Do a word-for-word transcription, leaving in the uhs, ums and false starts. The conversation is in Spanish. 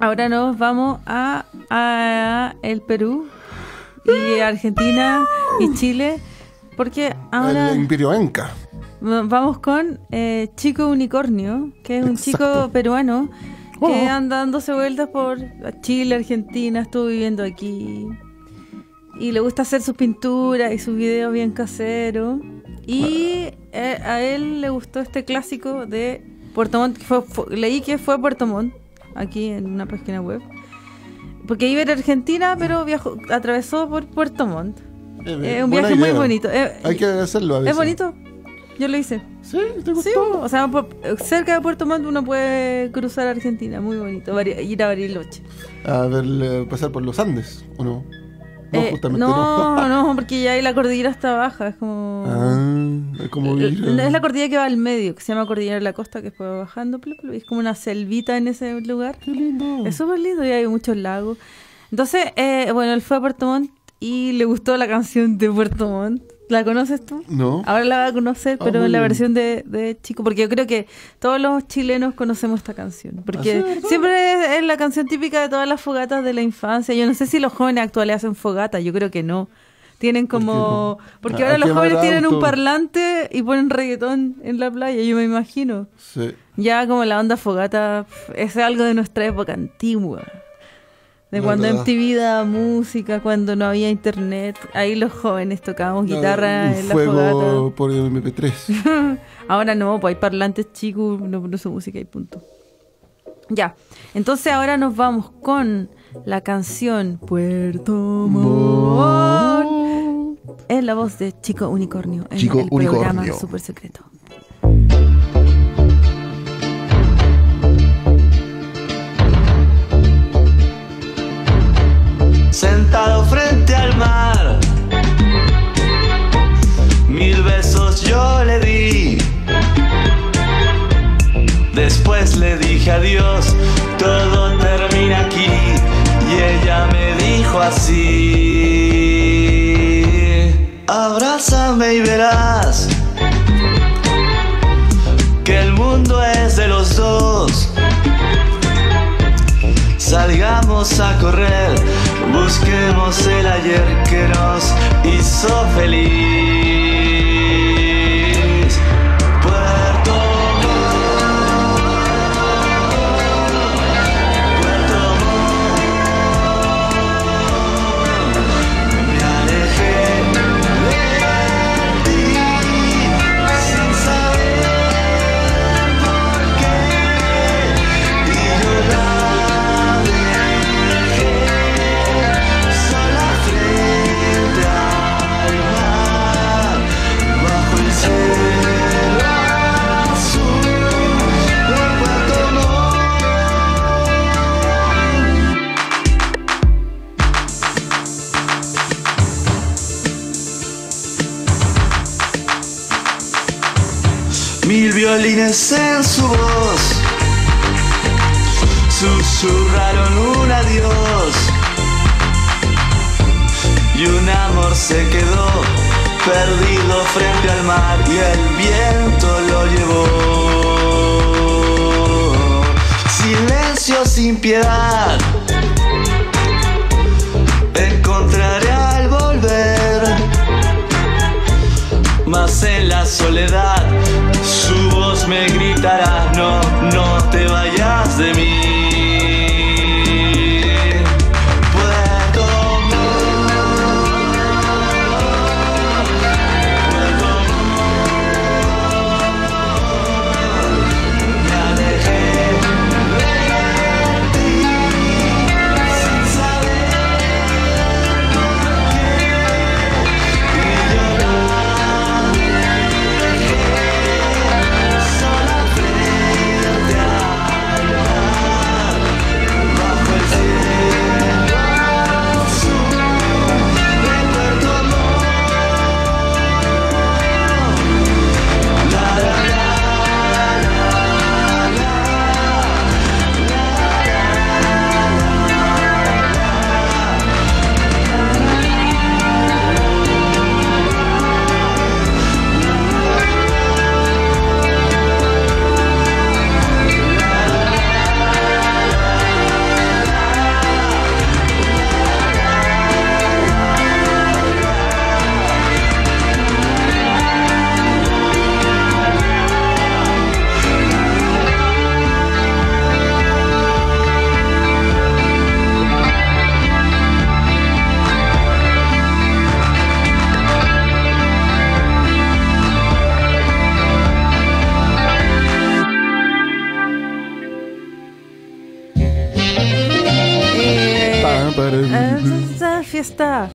ahora nos vamos a, a el Perú y Argentina y Chile, porque ahora el Imperio Inca. Vamos con eh, Chico Unicornio, que es un Exacto. chico peruano que Oh. anda dándose vueltas por Chile, Argentina, estuvo viviendo aquí y le gusta hacer sus pinturas y sus videos bien caseros. Y eh, a él le gustó este clásico de Puerto Montt, que fue, fue- leí que fue a Puerto Montt, aquí en una página web, porque iba a ir a Argentina, pero viajó, atravesó por Puerto Montt. Eh, Es un buena viaje muy idea. bonito. Eh, Hay que hacerlo a veces. es bonito, yo lo hice. ¿Sí? ¿Te gustó? Sí, o sea, por- cerca de Puerto Montt uno puede cruzar Argentina, muy bonito, Bari- ir a Bariloche. A ver, eh, pasar por los Andes, ¿o no? No, Eh, justamente no, no. no, porque ya ahí la cordillera está baja, es como... Ah, es como ir, Eh, eh, Es la cordillera que va al medio, que se llama Cordillera de la Costa, que después va bajando, plu, plu, y es como una selvita en ese lugar. Qué lindo. Es súper lindo y hay muchos lagos. Entonces, eh, bueno, él fue a Puerto Montt y le gustó la canción de Puerto Montt. ¿La conoces tú? No. Ahora la va a conocer, Ah, pero muy en la bien. versión de, de Chico, porque yo creo que todos los chilenos conocemos esta canción, porque ¿Ah, sí, verdad? siempre es, es la canción típica de todas las fogatas de la infancia. Yo no sé si los jóvenes actuales hacen fogatas, yo creo que no. Tienen ¿Por qué como... no? Porque Ah, ahora los quemar jóvenes tienen un autos. parlante y ponen reggaetón en la playa, yo me imagino. Sí. Ya como la onda fogata pf, es algo de nuestra época antigua. De La cuando verdad. M T V daba música, cuando no había internet. Ahí los jóvenes tocábamos guitarra Un en la fuego fogata. por M P tres. Ahora no, pues hay parlantes chicos, no produce música y punto. Ya, entonces ahora nos vamos con la canción Puerto Montt en la voz de Chico Unicornio en Chico el programa Unicornio. Super Secreto. Sentado frente al mar, mil besos yo le di. Después le dije adiós, todo termina aquí. Y ella me dijo así: abrázame y verás que el mundo es de los dos. Salgamos a correr, busquemos el ayer que nos hizo feliz. Puerto Montt, Puerto Montt, me alejé de ti sin saber por qué, y yo la sola frente al mar, bajo el cielo azul de Puerto Montt. Mil violines en su voz susurraron un adiós. Y un amor se quedó perdido frente al mar y el viento lo llevó. Silencio sin piedad encontraré al volver, mas en la soledad su voz me gritará: no, no te vayas de mí. Puerto me alejé de ti sin saber por qué, y yo la dejé sola frente al Claro. Ah, fiesta.